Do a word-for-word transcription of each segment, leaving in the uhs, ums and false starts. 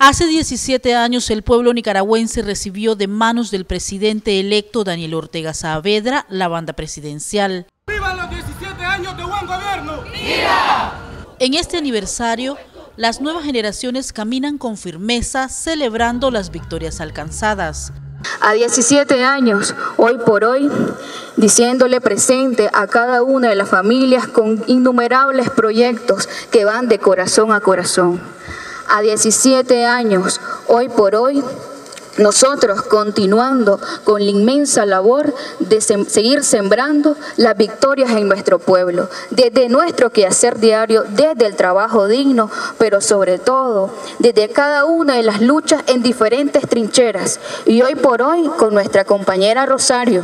Hace diecisiete años el pueblo nicaragüense recibió de manos del presidente electo Daniel Ortega Saavedra la banda presidencial. ¡Viva los diecisiete años de buen gobierno! ¡Viva! En este aniversario, las nuevas generaciones caminan con firmeza celebrando las victorias alcanzadas. A diecisiete años, hoy por hoy, diciéndole presente a cada una de las familias con innumerables proyectos que van de corazón a corazón. A diecisiete años, hoy por hoy, nosotros continuando con la inmensa labor de sem- seguir sembrando las victorias en nuestro pueblo, desde nuestro quehacer diario, desde el trabajo digno, pero sobre todo desde cada una de las luchas en diferentes trincheras. Y hoy por hoy con nuestra compañera Rosario.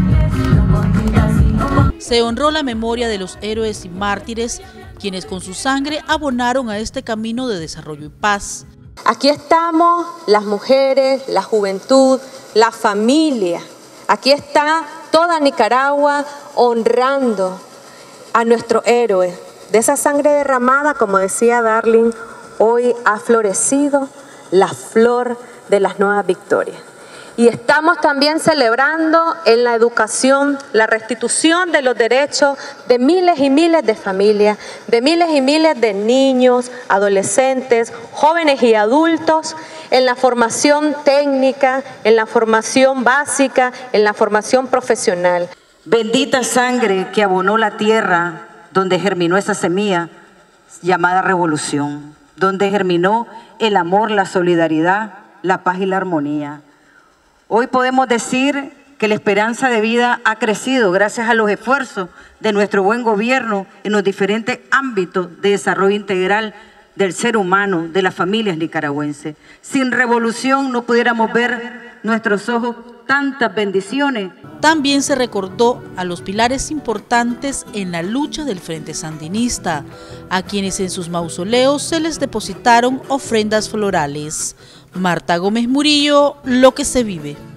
Se honró la memoria de los héroes y mártires, quienes con su sangre abonaron a este camino de desarrollo y paz. Aquí estamos las mujeres, la juventud, la familia. Aquí está toda Nicaragua honrando a nuestro héroe. De esa sangre derramada, como decía Darling, hoy ha florecido la flor de las nuevas victorias. Y estamos también celebrando en la educación la restitución de los derechos de miles y miles de familias, de miles y miles de niños, adolescentes, jóvenes y adultos, en la formación técnica, en la formación básica, en la formación profesional. Bendita sangre que abonó la tierra donde germinó esa semilla llamada revolución, donde germinó el amor, la solidaridad, la paz y la armonía. Hoy podemos decir que la esperanza de vida ha crecido gracias a los esfuerzos de nuestro buen gobierno en los diferentes ámbitos de desarrollo integral del ser humano, de las familias nicaragüenses. Sin revolución no pudiéramos ver nuestros ojos tantas bendiciones. También se recordó a los pilares importantes en la lucha del Frente Sandinista, a quienes en sus mausoleos se les depositaron ofrendas florales. Marta Gómez Murillo, Lo que se vive.